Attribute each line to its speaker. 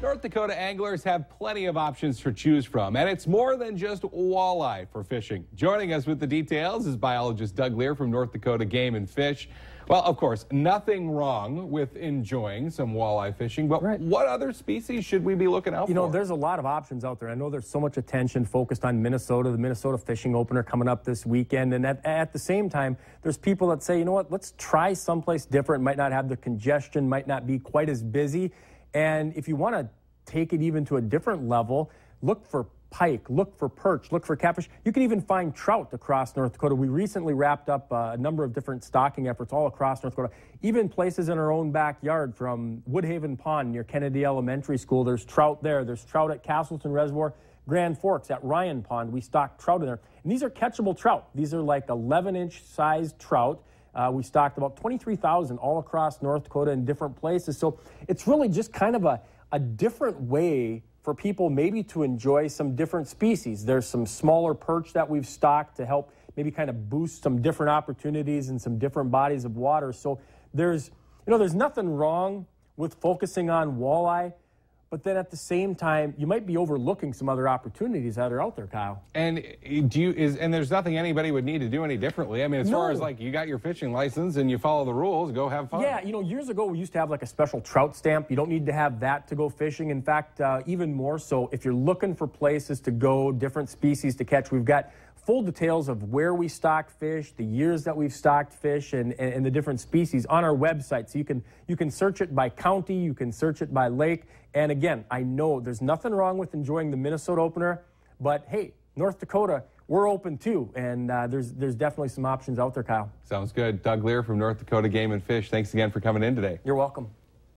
Speaker 1: North Dakota anglers have plenty of options to choose from, and it's more than just walleye for fishing. Joining us with the details is biologist Doug Lear from North Dakota Game and Fish. Well, of course, nothing wrong with enjoying some walleye fishing, but what other species should we be looking out for?
Speaker 2: You know, there's a lot of options out there. I know there's so much attention focused on Minnesota, the Minnesota fishing opener coming up this weekend, and at the same time, there's people that say, you know what, let's try someplace different, might not have the congestion, might not be quite as busy. And if you want to take it even to a different level, look for pike, look for perch, look for catfish. You can even find trout across North Dakota. We recently wrapped up a number of different stocking efforts all across North Dakota, even places in our own backyard from Woodhaven Pond near Kennedy Elementary School. There's trout there. There's trout at Castleton Reservoir, Grand Forks at Ryan Pond. We stock trout in there. And these are catchable trout. These are like 11-inch sized trout. We stocked about 23,000 all across North Dakota in different places. So it's really just kind of a different way for people maybe to enjoy some different species. There's some smaller perch that we've stocked to help maybe kind of boost some different opportunities in some different bodies of water. So there's nothing wrong with focusing on walleye, but then at the same time, you might be overlooking some other opportunities that are out there, Kyle.
Speaker 1: And and there's nothing anybody would need to do any differently. I mean, as far as like you got your fishing license and you follow the rules, go have fun.
Speaker 2: Yeah, you know, years ago we used to have like a special trout stamp. You don't need to have that to go fishing. In fact, even more so, if you're looking for places to go, different species to catch, we've got full details of where we stock fish, the years that we've stocked fish, and the different species on our website. So you can search it by county, you can search it by lake. And again, I know there's nothing wrong with enjoying the Minnesota opener, but hey, North Dakota, we're open too, and there's definitely some options out there, Kyle.
Speaker 1: Sounds good. Doug Lear from North Dakota Game and Fish, thanks again for coming in today.
Speaker 2: You're welcome.